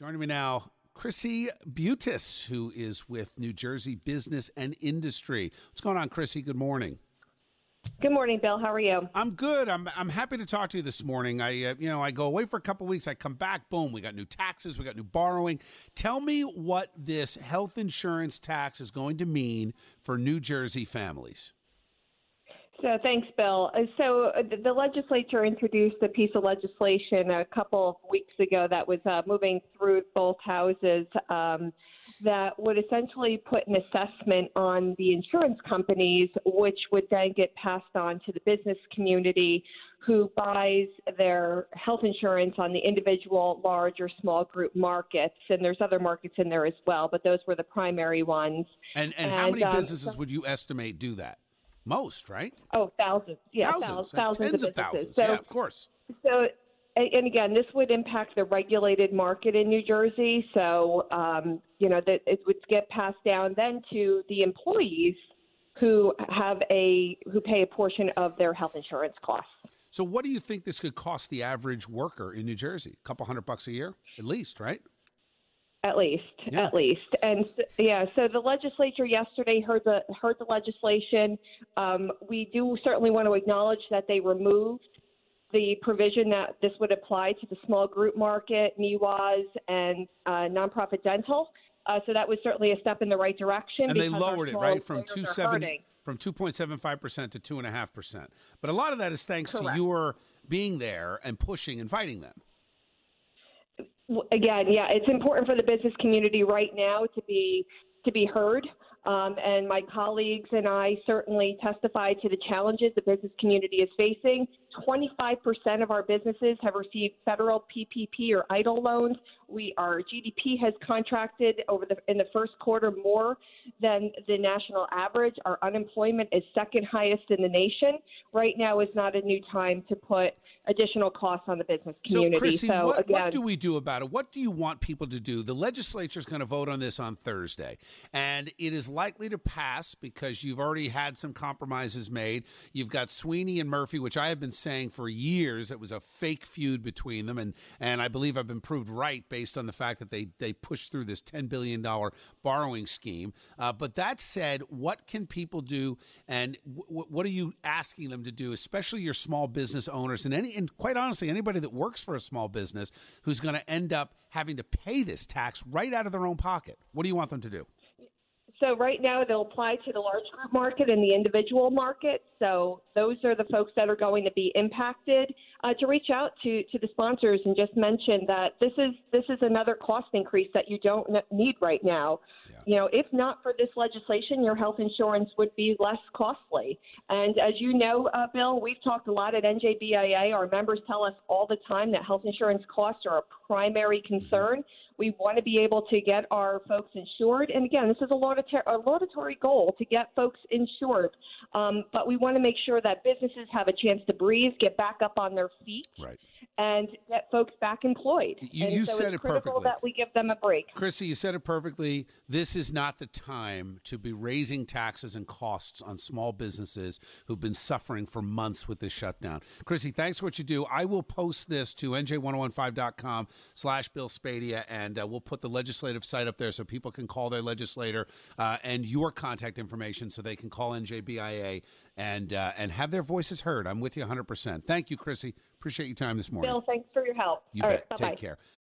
Joining me now, Chrissy Buteas, who is with New Jersey Business and Industry. What's going on, Chrissy? Good morning. Good morning, Bill. How are you? I'm good. I'm happy to talk to you this morning. I go away for a couple of weeks. I come back. Boom. We got new taxes. We got new borrowing. Tell me what this health insurance tax is going to mean for New Jersey families. So thanks, Bill. The legislature introduced a piece of legislation a couple of weeks ago that was moving through both houses that would essentially put an assessment on the insurance companies, which would then get passed on to the business community who buys their health insurance on the individual, large, or small group markets. And there's other markets in there as well, but those were the primary ones. And how many businesses would you estimate do that? Most, right? Oh, thousands. Yeah, thousands thousands of thousands. So, yeah, of course. So, and again, this would impact the regulated market in New Jersey. So, that it would get passed down then to the employees who pay a portion of their health insurance costs. So, what do you think this could cost the average worker in New Jersey? A couple $100 a year, at least, right? At least. And so the legislature yesterday heard the legislation. We do certainly want to acknowledge that they removed the provision that this would apply to the small group market, NEWAs, and nonprofit dental. So that was certainly a step in the right direction. And they lowered it, right, from 2.75% to 2.5%. But a lot of that is thanks to your being there and pushing and fighting them. Again, yeah, it's important for the business community right now to be heard. And my colleagues and I certainly testified to the challenges the business community is facing. 25% of our businesses have received federal PPP or EIDL loans. Our GDP has contracted in the first quarter more than the national average. Our unemployment is second highest in the nation. Right now is not a new time to put additional costs on the business community. So, Chrissy, what do we do about it? What do you want people to do? The legislature is going to vote on this on Thursday, and it is likely to pass because you've already had some compromises made. You've got Sweeney and Murphy, which I have been saying for years it was a fake feud between them, and I believe I've been proved right based on the fact that they pushed through this $10 billion borrowing scheme. But that said, what can people do, and what are you asking them to do, especially your small business owners and quite honestly, anybody that works for a small business who's going to end up having to pay this tax right out of their own pocket? What do you want them to do? So right now they'll apply to the large group market and the individual market. So those are the folks that are going to be impacted. To reach out to the sponsors and just mention that this is another cost increase that you don't need right now. Yeah. You know, if not for this legislation, your health insurance would be less costly. And as you know, Bill, we've talked a lot at NJBIA. Our members tell us all the time that health insurance costs are a primary concern. We want to be able to get our folks insured. And again, this is a laudatory goal to get folks insured. But we want to make sure that businesses have a chance to breathe, get back up on their feet, right, and get folks back employed. You said it perfectly. It's critical that we give them a break. Chrissy, you said it perfectly. This is not the time to be raising taxes and costs on small businesses who've been suffering for months with this shutdown. Chrissy, thanks for what you do. I will post this to nj1015.com/Bill Spadea, and we'll put the legislative site up there so people can call their legislator and your contact information so they can call NJBIA and have their voices heard. I'm with you 100%. Thank you, Chrissy. Appreciate your time this morning. Bill, thanks for your help. You bet. Take care.